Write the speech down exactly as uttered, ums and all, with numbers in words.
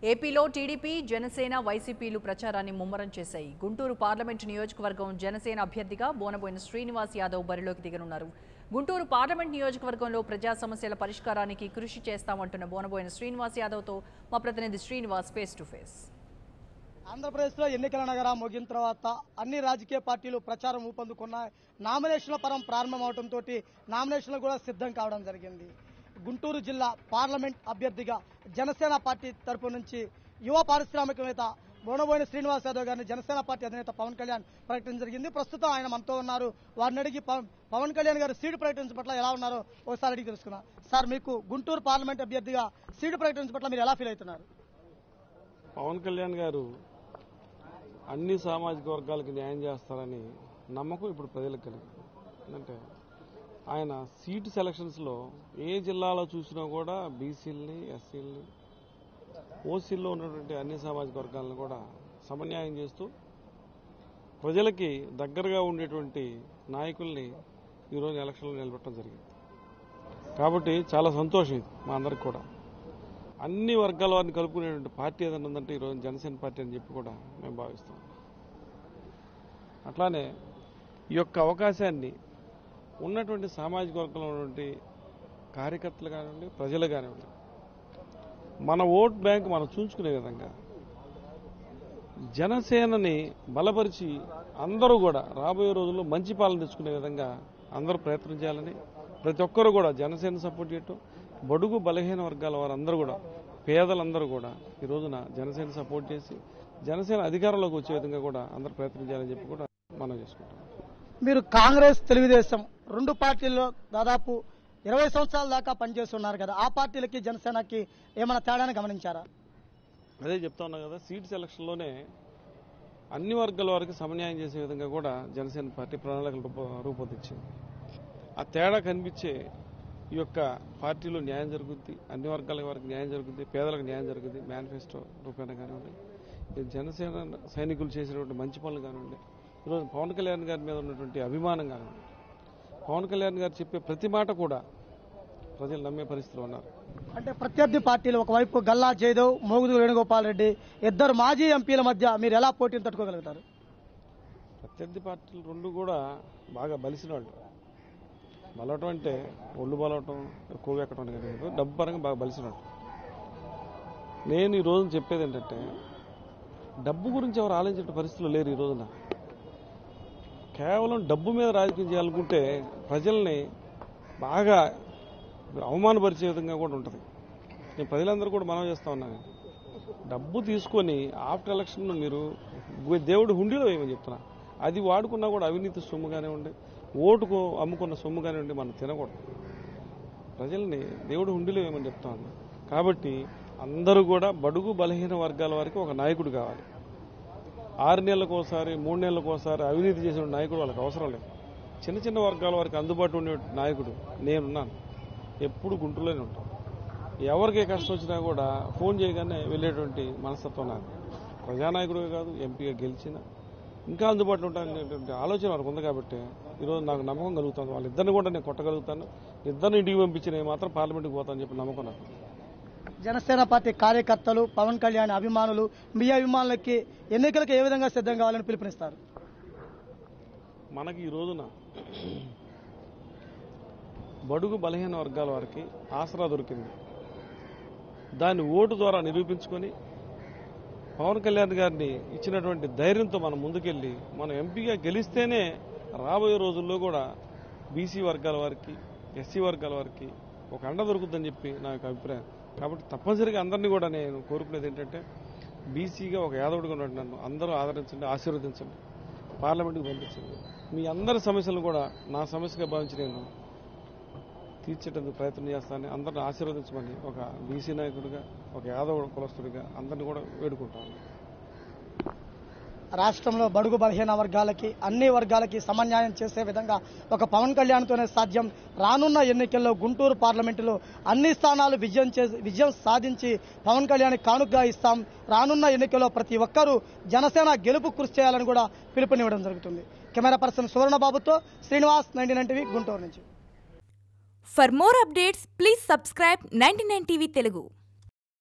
ఏపీలో టీడీపీ జనసేన వైసీపీలు ప్రచారాన్ని ముమ్మరం చేశాయి. గుంటూరు పార్లమెంటు నియోజకవర్గం జనసేన అభ్యర్థిగా బోనబోయిన శ్రీనివాస్ యాదవ్ బరిలోకి దిగనున్నారు. గుంటూరు పార్లమెంట్ నియోజకవర్గంలో ప్రజా సమస్యల పరిష్కారానికి కృషి చేస్తామంటున్న బోనబోయిన శ్రీనివాస్ యాదవ్తో మా ప్రతినిధి శ్రీనివాస్ ఫేస్ టు ఫేస్. ఆంధ్రప్రదేశ్లో ఎన్నికల నగరం ముగిన తర్వాత అన్ని రాజకీయ పార్టీలు ప్రచారం ఊపందుకున్నాయి. నామినేషన్ల పరం ప్రారంభమవడంతో నామినేషన్లు కూడా సిద్ధం కావడం జరిగింది. గుంటూరు జిల్లా పార్లమెంట్ అభ్యర్థిగా జనసేన పార్టీ తరపు నుంచి యువ పారిశ్రామికవేత్త బోనబోయిన శ్రీనివాస్ యాదవ్ గారిని జనసేన పార్టీ అధినేత పవన్ కళ్యాణ్ ప్రకటించడం జరిగింది. ప్రస్తుతం ఆయన మనతో ఉన్నారు. వారిని అడిగి పవన్ కళ్యాణ్ గారు సీటు ప్రకటించడం పట్ల ఎలా ఉన్నారో ఒకసారి అడిగి తెలుసుకున్నాం. సార్, మీకు గుంటూరు పార్లమెంట్ అభ్యర్థిగా సీటు ప్రకటించడం పట్ల మీరు ఎలా ఫీల్ అవుతున్నారు? పవన్ కళ్యాణ్ గారు అన్ని సామాజిక వర్గాలకు న్యాయం చేస్తారని నమ్మకం ఇప్పుడు ప్రజలకు కలిగింది. అంటే ఆయన సీటు సెలక్షన్స్లో ఏ జిల్లాలో చూసినా కూడా బీసీలని, ఎస్సీలని, ఓసీల్లో ఉన్నటువంటి అన్ని సామాజిక వర్గాలను కూడా సమన్యాయం చేస్తూ ప్రజలకి దగ్గరగా ఉండేటువంటి నాయకుల్ని ఈరోజు ఎలక్షన్లో నిలబెట్టడం జరిగింది. కాబట్టి చాలా సంతోషం ఇది మా అందరికి కూడా. అన్ని వర్గాల వారిని కలుపుకునేటువంటి పార్టీ ఏదైనా ఉందంటే ఈరోజు జనసేన పార్టీ అని చెప్పి కూడా మేము భావిస్తాం. అట్లానే ఈ యొక్క అవకాశాన్ని ఉన్నటువంటి సామాజిక వర్గంలో ఉన్నటువంటి కార్యకర్తలు కానివ్వండి, ప్రజలు కానివ్వండి, మన ఓట్ బ్యాంక్ మనం చూసుకునే విధంగా జనసేనని బలపరిచి అందరూ కూడా రాబోయే రోజుల్లో మంచి పాలన తెచ్చుకునే విధంగా అందరూ ప్రయత్నం చేయాలని, ప్రతి ఒక్కరూ కూడా జనసేన సపోర్ట్ చేయటం, బడుగు బలహీన వర్గాల వారందరూ కూడా, పేదలందరూ కూడా ఈ రోజున జనసేన సపోర్ట్ చేసి జనసేన అధికారంలోకి వచ్చే విధంగా కూడా అందరూ ప్రయత్నం చేయాలని చెప్పి కూడా మనం చేసుకుంటాం. మీరు కాంగ్రెస్, తెలుగుదేశం రెండు పార్టీల్లో దాదాపు ఇరవై సంవత్సరాల దాకా పనిచేస్తున్నారు కదా, ఆ పార్టీలకి జనసేనకి ఏమైనా తేడాని గమనించారా? అదే చెప్తా ఉన్నా కదా, సీట్ సెలక్షన్లోనే అన్ని వర్గాల వారికి సమన్యాయం చేసే విధంగా కూడా జనసేన పార్టీ ప్రణాళికలు రూపొందించింది. ఆ తేడా కనిపించే ఈ యొక్క పార్టీలో న్యాయం జరుగుద్ది, అన్ని వర్గాల వారికి న్యాయం జరుగుద్ది, పేదలకు న్యాయం జరుగుద్ది. మేనిఫెస్టో రూపేణ కానివ్వండి, జనసేన సైనికులు చేసినటువంటి మంచి పనులు కానివ్వండి, ఈరోజు పవన్ కళ్యాణ్ గారి మీద ఉన్నటువంటి అభిమానం కానివ్వండి, పవన్ కళ్యాణ్ గారు చెప్పే ప్రతి మాట కూడా ప్రజలు నమ్మే పరిస్థితిలో ఉన్నారు. అంటే ప్రత్యర్థి పార్టీలు ఒకవైపు గల్లా జయదేవ్, మోగుదు వేణుగోపాల్ రెడ్డి ఇద్దరు మాజీ ఎంపీల మధ్య మీరు ఎలా పోటీని తట్టుకోగలుగుతారు? ప్రత్యర్థి పార్టీలు రెండు కూడా బాగా బలిసిన వాళ్ళు. బలవటం అంటే ఒళ్ళు బలవటం, కొవ్వు ఎక్కడం కాదు, డబ్బు పరంగా బాగా బలిసినట్టు. నేను ఈ రోజున చెప్పేది ఏంటంటే, డబ్బు గురించి ఎవరు ఆలోచించే పరిస్థితులు లేరు ఈ రోజున. కేవలం డబ్బు మీద రాజకీయం చేయాలనుకుంటే ప్రజల్ని బాగా అవమానపరిచే విధంగా కూడా ఉంటుంది. నేను ప్రజలందరూ కూడా మనం చేస్తా ఉన్నాను, డబ్బు తీసుకొని ఆఫ్టర్ ఎలక్షన్ మీరు దేవుడు హుండీలో వేయమని చెప్తున్నా. అది వాడుకున్నా కూడా అవినీతి సొమ్ము కానివ్వండి, ఓటుకు అమ్ముకున్న సొమ్ము కానివ్వండి మనం తినకూడదు. ప్రజల్ని దేవుడు హుండీలో వేయమని చెప్తా ఉన్నా. కాబట్టి అందరూ కూడా బడుగు బలహీన వర్గాల వారికి ఒక నాయకుడు కావాలి. ఆరు నెలలకు ఒకసారి, మూడు నెలలకు ఒకసారి అవినీతి చేసిన నాయకుడు వాళ్ళకి అవసరం లేదు. చిన్న చిన్న వర్గాల వారికి అందుబాటులో ఉండే నాయకుడు నేనున్నాను. ఎప్పుడు గుంటూరులోనే ఉంటాను. ఎవరికి కష్టం వచ్చినా కూడా ఫోన్ చేయగానే వెళ్ళేటువంటి మనస్తత్వం నాకు. ప్రజానాయకుడిగా కాదు, ఎంపీగా గెలిచిన ఇంకా అందుబాటులో ఉంటాననేటువంటి ఆలోచన వారికి ఉంది. కాబట్టి ఈరోజు నాకు నమ్మకం కలుగుతుంది. వాళ్ళిద్దరిని కూడా నేను కొట్టగలుగుతాను. ఇద్దరిని ఇంటికి పంపించి నేను మాత్రం పార్లమెంట్కి పోతానని చెప్పి నమ్మకం నాకు. జనసేన పార్టీ కార్యకర్తలు, పవన్ కళ్యాణ్ అభిమానులు, మీ అభిమానులకి ఎన్నికలకు ఏ విధంగా సిద్ధం కావాలని పిలుపునిస్తారు? మనకి ఈ రోజున బడుగు బలహీన వర్గాల వారికి ఆసరా దొరికింది. దాన్ని ఓటు ద్వారా నిరూపించుకొని పవన్ కళ్యాణ్ గారిని ఇచ్చినటువంటి ధైర్యంతో మనం ముందుకెళ్లి మనం ఎంపీగా గెలిస్తేనే రాబోయే రోజుల్లో కూడా బీసీ వర్గాల వారికి, ఎస్సీ వర్గాల వారికి ఒక అండ దొరుకుతుందని చెప్పి నా యొక్క అభిప్రాయం. కాబట్టి తప్పనిసరిగా అందరినీ కూడా నేను కోరుకునేది ఏంటంటే, బీసీగా ఒక యాదవుడిగా ఉన్నట్టు నన్ను అందరూ ఆదరించండి, ఆశీర్వదించండి, పార్లమెంట్కి పంపించండి. మీ అందరి సమస్యలను కూడా నా సమస్యగా భావించి నేను తీర్చేటందుకు ప్రయత్నం చేస్తానని అందరిని ఆశీర్వదించమని ఒక బీసీ నాయకుడిగా, ఒక యాదవ కులస్తుడిగా అందరినీ కూడా వేడుకుంటాను. రాష్ట్రంలో బడుగు బలహీన వర్గాలకి, అన్ని వర్గాలకి సమన్యాయం చేసే విధంగా ఒక పవన్ కళ్యాణ్తోనే సాధ్యం. రానున్న ఎన్నికల్లో గుంటూరు పార్లమెంటులో అన్ని స్థానాలు విజయం విజయం సాధించి పవన్ కళ్యాణ్ కానుకగా ఇస్తాం. రానున్న ఎన్నికల్లో ప్రతి ఒక్కరూ జనసేన గెలుపు కృషి చేయాలని కూడా పిలుపునివ్వడం జరుగుతుంది. కెమెరా పర్సన్ సువర్ణబాబుతో Srinivas, ninety nine TV, Guntur నుంచి. For more updates, please subscribe ninety-nine T V Telugu.